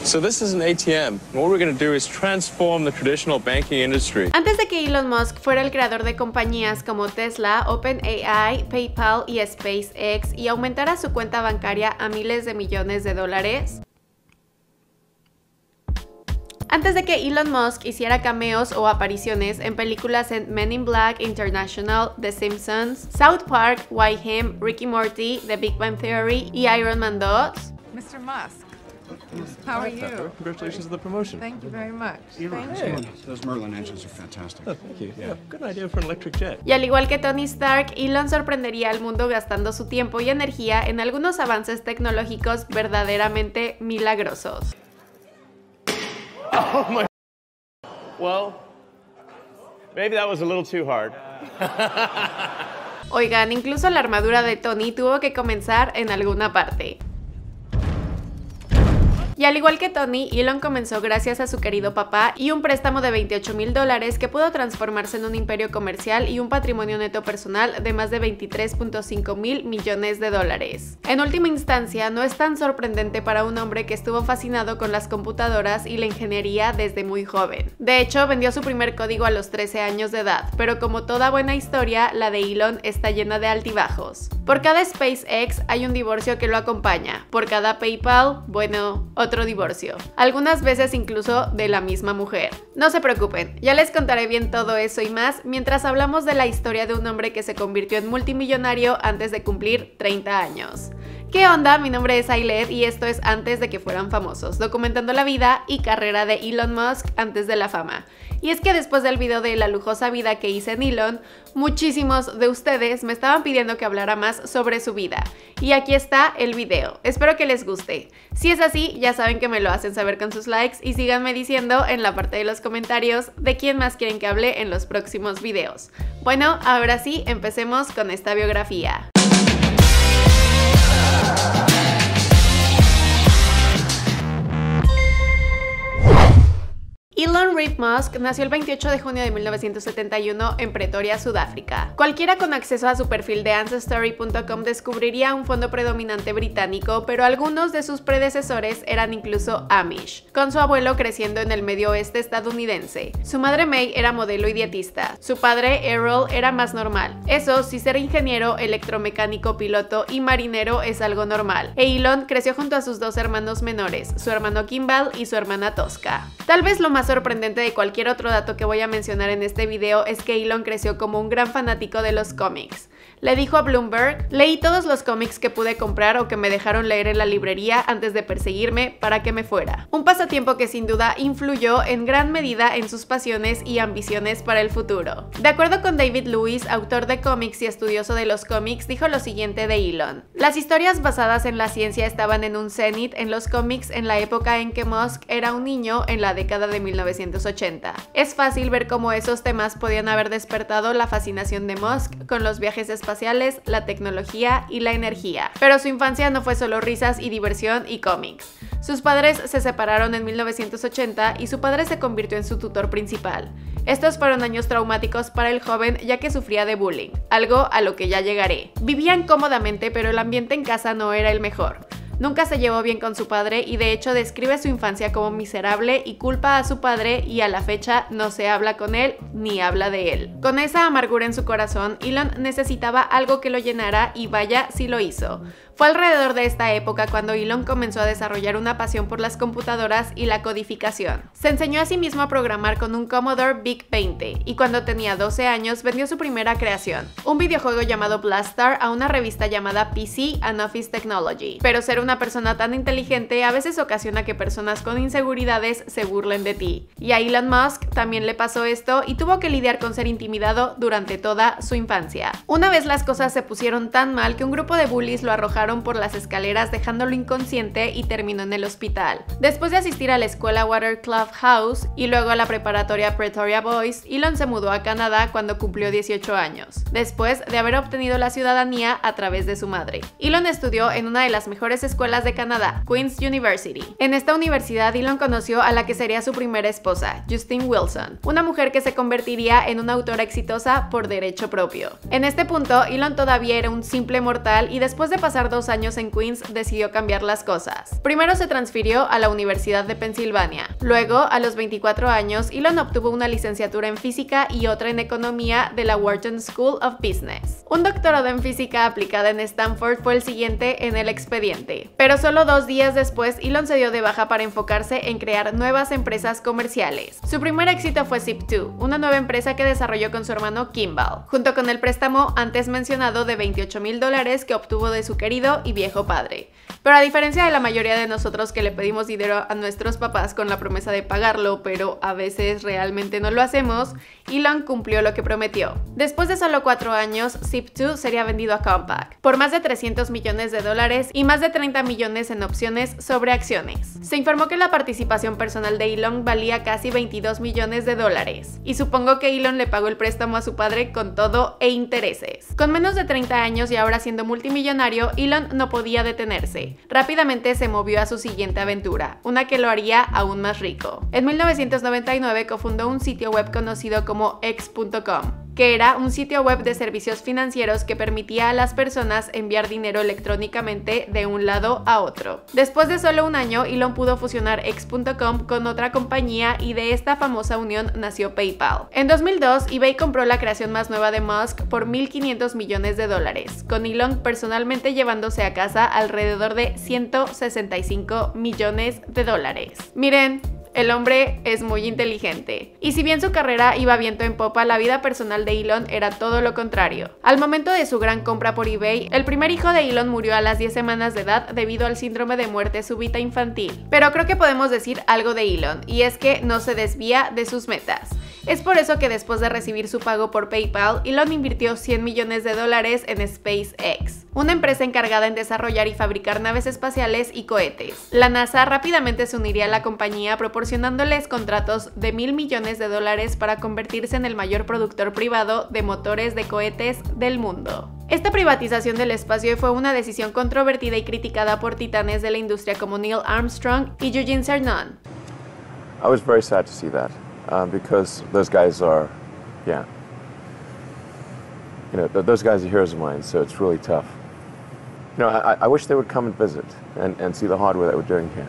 So this is an ATM. What we're going to do is transform the traditional banking industry. Antes de que Elon Musk fuera el creador de compañías como Tesla, OpenAI, PayPal y SpaceX y aumentara su cuenta bancaria a miles de millones de dólares, antes de que Elon Musk hiciera cameos o apariciones en películas en Men in Black International, The Simpsons, South Park, Him, Ricky Morty, The Big Bang Theory y Iron Man 2. Mr. Musk, how are you? Congratulations on the promotion. Thank you very much. Thank Hey. you. Those Merlin engines are fantastic. Oh, thank you. Yeah, good idea for an electric jet. Y al igual que Tony Stark, Elon sorprendería al mundo gastando su tiempo y energía en algunos avances tecnológicos verdaderamente milagrosos. Oh my. Well, maybe that was a little too hard. Oigan, incluso la armadura de Tony tuvo que comenzar en alguna parte. Y al igual que Tony, Elon comenzó gracias a su querido papá y un préstamo de $28,000 que pudo transformarse en un imperio comercial y un patrimonio neto personal de más de $23.5 mil millones de dólares. En última instancia, no es tan sorprendente para un hombre que estuvo fascinado con las computadoras y la ingeniería desde muy joven. De hecho, vendió su primer código a los 13 años de edad, pero como toda buena historia, la de Elon está llena de altibajos. Por cada SpaceX hay un divorcio que lo acompaña, por cada PayPal, bueno, otro divorcio. Algunas veces incluso de la misma mujer. No se preocupen, ya les contaré bien todo eso y más mientras hablamos de la historia de un hombre que se convirtió en multimillonario antes de cumplir 30 años. ¿Qué onda? Mi nombre es Ailed y esto es Antes de que fueran famosos, documentando la vida y carrera de Elon Musk antes de la fama. Y es que después del video de la lujosa vida que hice en Elon, muchísimos de ustedes me estaban pidiendo que hablara más sobre su vida. Y aquí está el video, espero que les guste. Si es así, ya saben que me lo hacen saber con sus likes y síganme diciendo en la parte de los comentarios de quién más quieren que hable en los próximos videos. Bueno, ahora sí, empecemos con esta biografía. Elon Reeve Musk nació el 28 de junio de 1971 en Pretoria, Sudáfrica. Cualquiera con acceso a su perfil de Ancestry.com descubriría un fondo predominante británico, pero algunos de sus predecesores eran incluso Amish, con su abuelo creciendo en el medio oeste estadounidense. Su madre May era modelo y dietista. Su padre Errol era más normal. Eso sí, ser ingeniero, electromecánico, piloto y marinero es algo normal. E Elon creció junto a sus dos hermanos menores, su hermano Kimball y su hermana Tosca. Tal vez lo más sorprendente de cualquier otro dato que voy a mencionar en este video es que Elon creció como un gran fanático de los cómics. Le dijo a Bloomberg: leí todos los cómics que pude comprar o que me dejaron leer en la librería antes de perseguirme para que me fuera. Un pasatiempo que sin duda influyó en gran medida en sus pasiones y ambiciones para el futuro. De acuerdo con David Lewis, autor de cómics y estudioso de los cómics, dijo lo siguiente de Elon: las historias basadas en la ciencia estaban en un cenit en los cómics en la época en que Musk era un niño en la década de 1980. Es fácil ver cómo esos temas podían haber despertado la fascinación de Musk con los viajes espaciales, la tecnología y la energía. Pero su infancia no fue solo risas y diversión y cómics. Sus padres se separaron en 1980 y su padre se convirtió en su tutor principal. Estos fueron años traumáticos para el joven ya que sufría de bullying, algo a lo que ya llegaré. Vivían cómodamente, pero el ambiente en casa no era el mejor. Nunca se llevó bien con su padre y de hecho describe su infancia como miserable y culpa a su padre, y a la fecha no se habla con él ni habla de él. Con esa amargura en su corazón, Elon necesitaba algo que lo llenara y vaya si lo hizo. Fue alrededor de esta época cuando Elon comenzó a desarrollar una pasión por las computadoras y la codificación. Se enseñó a sí mismo a programar con un Commodore VIC-20 y cuando tenía 12 años vendió su primera creación, un videojuego llamado Blastar, a una revista llamada PC and Office Technology. Pero ser una persona tan inteligente a veces ocasiona que personas con inseguridades se burlen de ti. Y a Elon Musk también le pasó esto y tuvo que lidiar con ser intimidado durante toda su infancia. Una vez las cosas se pusieron tan mal que un grupo de bullies lo arrojaron por las escaleras dejándolo inconsciente y terminó en el hospital. Después de asistir a la escuela Waterclough House y luego a la preparatoria Pretoria Boys, Elon se mudó a Canadá cuando cumplió 18 años, después de haber obtenido la ciudadanía a través de su madre. Elon estudió en una de las mejores escuelas de Canadá, Queen's University. En esta universidad, Elon conoció a la que sería su primera esposa, Justine Wilson, una mujer que se convertiría en una autora exitosa por derecho propio. En este punto, Elon todavía era un simple mortal y después de pasar 2 años en Queens, decidió cambiar las cosas. Primero se transfirió a la Universidad de Pensilvania. Luego, a los 24 años, Elon obtuvo una licenciatura en física y otra en economía de la Wharton School of Business. Un doctorado en física aplicada en Stanford fue el siguiente en el expediente. Pero solo 2 días después, Elon se dio de baja para enfocarse en crear nuevas empresas comerciales. Su primer éxito fue Zip2, una nueva empresa que desarrolló con su hermano Kimball, junto con el préstamo antes mencionado de $28,000 que obtuvo de su querido y viejo padre. Pero a diferencia de la mayoría de nosotros que le pedimos dinero a nuestros papás con la promesa de pagarlo, pero a veces realmente no lo hacemos, Elon cumplió lo que prometió. Después de solo 4 años, Zip2 sería vendido a Compaq por más de $300 millones y más de 30 millones en opciones sobre acciones. Se informó que la participación personal de Elon valía casi $22 millones, y supongo que Elon le pagó el préstamo a su padre con todo e intereses. Con menos de 30 años y ahora siendo multimillonario, Elon no podía detenerse. Rápidamente se movió a su siguiente aventura, una que lo haría aún más rico. En 1999 cofundó un sitio web conocido como X.com, que era un sitio web de servicios financieros que permitía a las personas enviar dinero electrónicamente de un lado a otro. Después de solo un año, Elon pudo fusionar X.com con otra compañía y de esta famosa unión nació PayPal. En 2002, eBay compró la creación más nueva de Musk por $1.500 millones, con Elon personalmente llevándose a casa alrededor de $165 millones. Miren, el hombre es muy inteligente. Y si bien su carrera iba viento en popa, la vida personal de Elon era todo lo contrario. Al momento de su gran compra por eBay, el primer hijo de Elon murió a las 10 semanas de edad debido al síndrome de muerte súbita infantil. Pero creo que podemos decir algo de Elon, y es que no se desvía de sus metas. Es por eso que después de recibir su pago por PayPal, Elon invirtió $100 millones en SpaceX, una empresa encargada en desarrollar y fabricar naves espaciales y cohetes. La NASA rápidamente se uniría a la compañía proporcionándoles contratos de $1.000 millones para convertirse en el mayor productor privado de motores de cohetes del mundo. Esta privatización del espacio fue una decisión controvertida y criticada por titanes de la industria como Neil Armstrong y Eugene Cernan. I was very sad to see that. Because those guys are, those guys are heroes of mine, so it's really tough. I wish they would come and visit and see the hardware that we're doing here.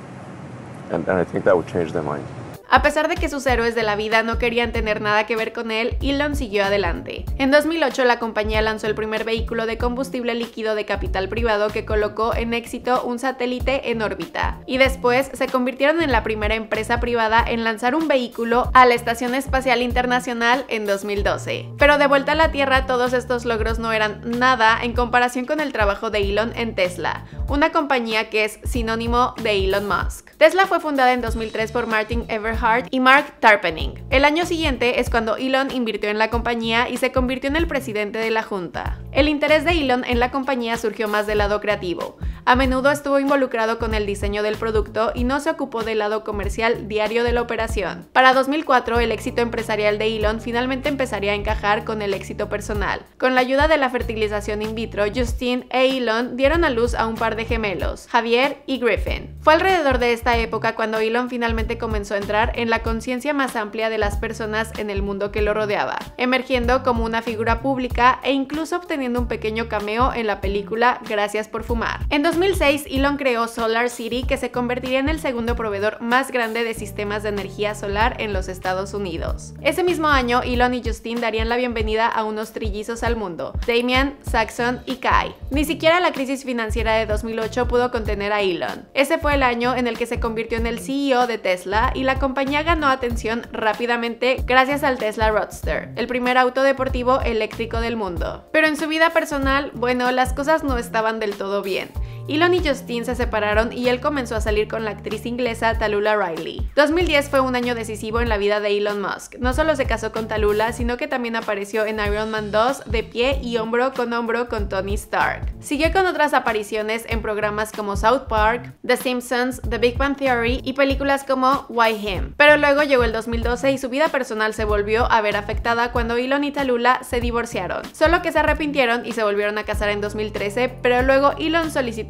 And I think that would change their mind. A pesar de que sus héroes de la vida no querían tener nada que ver con él, Elon siguió adelante. En 2008 la compañía lanzó el primer vehículo de combustible líquido de capital privado que colocó en éxito un satélite en órbita. Y después se convirtieron en la primera empresa privada en lanzar un vehículo a la Estación Espacial Internacional en 2012. Pero de vuelta a la Tierra, todos estos logros no eran nada en comparación con el trabajo de Elon en Tesla, una compañía que es sinónimo de Elon Musk. Tesla fue fundada en 2003 por Martin Eberhard y Mark Tarpenning. El año siguiente es cuando Elon invirtió en la compañía y se convirtió en el presidente de la junta. El interés de Elon en la compañía surgió más del lado creativo. A menudo estuvo involucrado con el diseño del producto y no se ocupó del lado comercial diario de la operación. Para 2004, el éxito empresarial de Elon finalmente empezaría a encajar con el éxito personal. Con la ayuda de la fertilización in vitro, Justine e Elon dieron a luz a un par de gemelos, Javier y Griffin. Fue alrededor de esta época cuando Elon finalmente comenzó a entrar en la conciencia más amplia de las personas en el mundo que lo rodeaba, emergiendo como una figura pública e incluso obteniendo un pequeño cameo en la película Gracias por fumar. En 2006, Elon creó SolarCity, que se convertiría en el segundo proveedor más grande de sistemas de energía solar en los Estados Unidos. Ese mismo año, Elon y Justine darían la bienvenida a unos trillizos al mundo, Damian, Saxon y Kai. Ni siquiera la crisis financiera de 2008 pudo contener a Elon. Ese fue el año en el que se convirtió en el CEO de Tesla y la compañía ganó atención rápidamente gracias al Tesla Roadster, el primer auto deportivo eléctrico del mundo. Pero en su vida personal, bueno, las cosas no estaban del todo bien. Elon y Justine se separaron y él comenzó a salir con la actriz inglesa Tallulah Riley. 2010 fue un año decisivo en la vida de Elon Musk. No solo se casó con Tallulah, sino que también apareció en Iron Man 2 de pie y hombro con Tony Stark. Siguió con otras apariciones en programas como South Park, The Simpsons, The Big Bang Theory y películas como Why Him. Pero luego llegó el 2012 y su vida personal se volvió a ver afectada cuando Elon y Tallulah se divorciaron. Solo que se arrepintieron y se volvieron a casar en 2013, pero luego Elon solicitó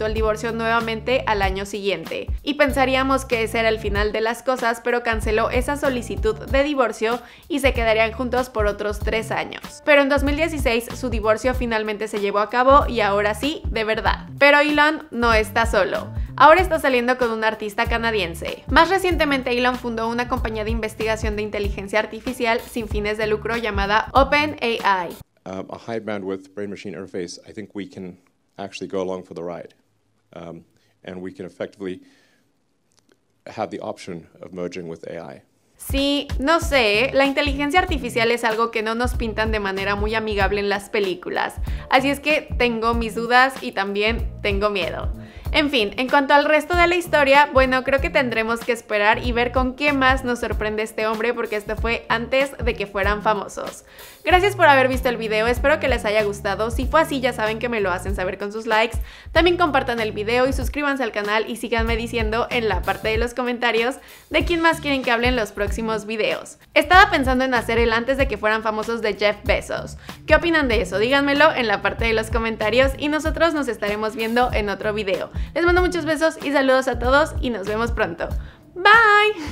tramitó el divorcio nuevamente al año siguiente. Y pensaríamos que ese era el final de las cosas, pero canceló esa solicitud de divorcio y se quedarían juntos por otros 3 años. Pero en 2016 su divorcio finalmente se llevó a cabo y ahora sí, de verdad. Pero Elon no está solo. Ahora está saliendo con un artista canadiense. Más recientemente, Elon fundó una compañía de investigación de inteligencia artificial sin fines de lucro llamada OpenAI. A high bandwidth brain-machine interface, I think we can actually go along for the ride. And we can effectively have the option of merging with AI. Sí, no sé, la inteligencia artificial es algo que no nos pintan de manera muy amigable en las películas, así es que tengo mis dudas y también tengo miedo. En fin, en cuanto al resto de la historia, bueno, creo que tendremos que esperar y ver con qué más nos sorprende este hombre, porque esto fue antes de que fueran famosos. Gracias por haber visto el video, espero que les haya gustado. Si fue así, ya saben que me lo hacen saber con sus likes. También compartan el video y suscríbanse al canal y síganme diciendo en la parte de los comentarios de quién más quieren que hable en los próximos videos. Estaba pensando en hacer el antes de que fueran famosos de Jeff Bezos. ¿Qué opinan de eso? Díganmelo en la parte de los comentarios y nosotros nos estaremos viendo en otro video. Les mando muchos besos y saludos a todos y nos vemos pronto. Bye.